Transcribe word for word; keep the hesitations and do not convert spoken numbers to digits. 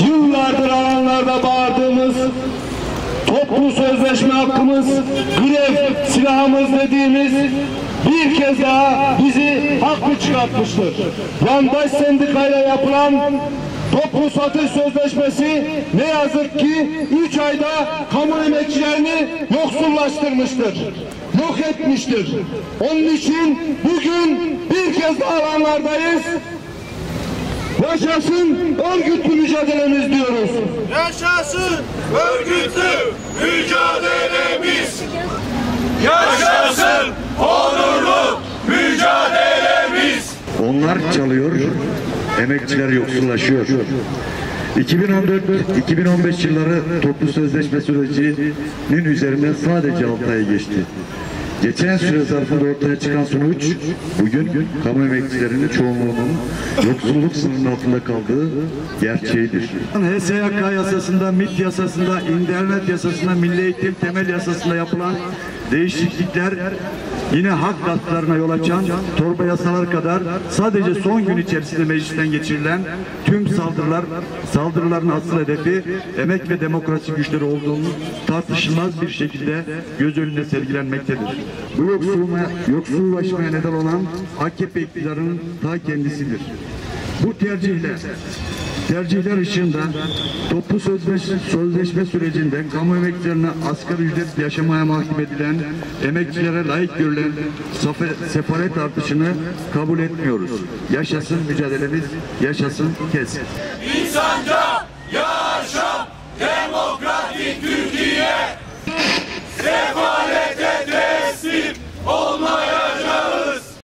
yıllardır alanlarda bağırdığımız toplu sözleşme hakkımız, grev silahımız dediğimiz bir kez daha bizi haklı çıkartmıştır. Yandaş sendikayla yapılan toplu satış sözleşmesi ne yazık ki üç ayda kamu emekçilerini yoksullaştırmıştır, yok etmiştir. Onun için bugün bir kez daha alanlardayız. Yaşasın örgütlü mücadelemiz diyoruz. Yaşasın örgütlü mücadelemiz. Yaşasın onurlu mücadelemiz. Onlar çalıyor, emekçiler yoksullaşıyor. iki bin on dört iki bin on beş yılları toplu sözleşme sürecinin üzerinden sadece altı ay geçti. Geçen süre zarfında ortaya çıkan sonuç bugün kamu emekçilerinin çoğunluğunun yoksulluk sınırının altında kaldığı gerçeğidir. H S Y K yasasında, M İ T yasasında, internet yasasında, Milli Eğitim Temel Yasasında yapılan değişiklikler yine hak gasplarına yol açan torba yasalar kadar sadece son gün içerisinde meclisten geçirilen tüm saldırılar, saldırıların asıl hedefi emek ve demokrasi güçleri olduğunu tartışılmaz bir şekilde göz önünde sergilenmektedir. Bu yoksulma, yoksullaşmaya neden olan A K P iktidarının ta kendisidir. Bu tercihler, tercihler ışığında toplu sözleşme, sözleşme sürecinde kamu emekçilerine asgari ücret yaşamaya mahkum edilen, emekçilere layık görülen sefalet artışını kabul etmiyoruz. Yaşasın mücadelemiz, yaşasın KESK. İnsanca ya